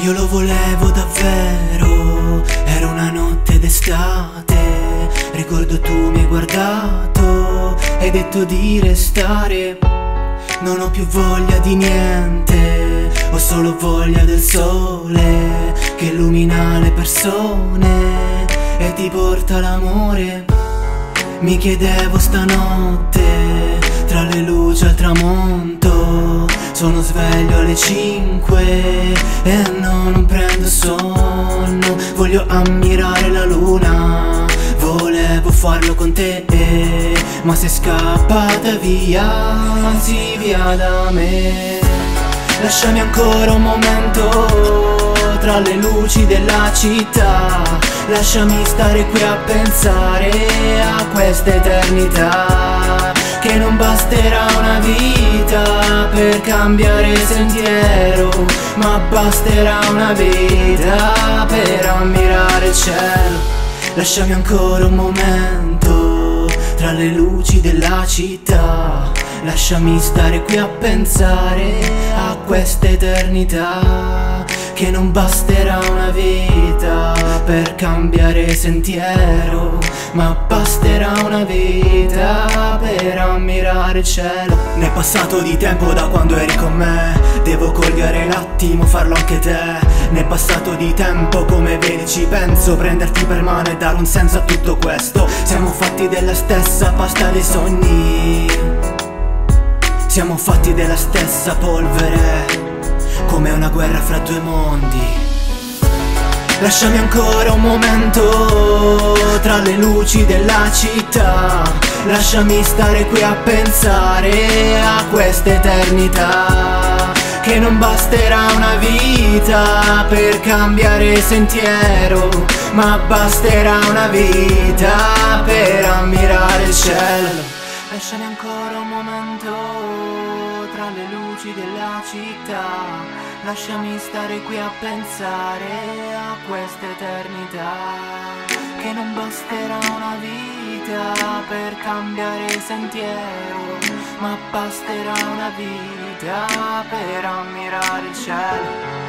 Io lo volevo davvero, era una notte d'estate. Ricordo tu mi hai guardato, hai detto di restare. Non ho più voglia di niente, ho solo voglia del sole che illumina le persone e ti porta l'amore. Mi chiedevo stanotte, tra le luci al tramonto, sono sveglio alle 5 e non prendo sonno. Voglio ammirare la luna, volevo farlo con te, ma sei scappata via, sì via da me. Lasciami ancora un momento tra le luci della città, lasciami stare qui a pensare a questa eternità, che non basterà una vita per cambiare sentiero, ma basterà una vita per ammirare il cielo. Lasciami ancora un momento tra le luci della città, lasciami stare qui a pensare a questa eternità, che non basterà una vita per cambiare sentiero, ma basterà una vita per ammirare il cielo. Ne è passato di tempo da quando eri con me, devo cogliere l'attimo, farlo anche te. Ne è passato di tempo, come vedi ci penso, prenderti per mano e dare un senso a tutto questo. Siamo fatti della stessa pasta dei sogni, siamo fatti della stessa polvere, come una guerra fra due mondi. Lasciami ancora un momento tra le luci della città, lasciami stare qui a pensare a questa eternità, che non basterà una vita per cambiare sentiero, ma basterà una vita per ammirare il cielo. Lasciami ancora un momento tra le luci della città, lasciami stare qui a pensare a questa eternità, che non basterà una vita per cambiare sentiero, ma basterà una vita per ammirare il cielo.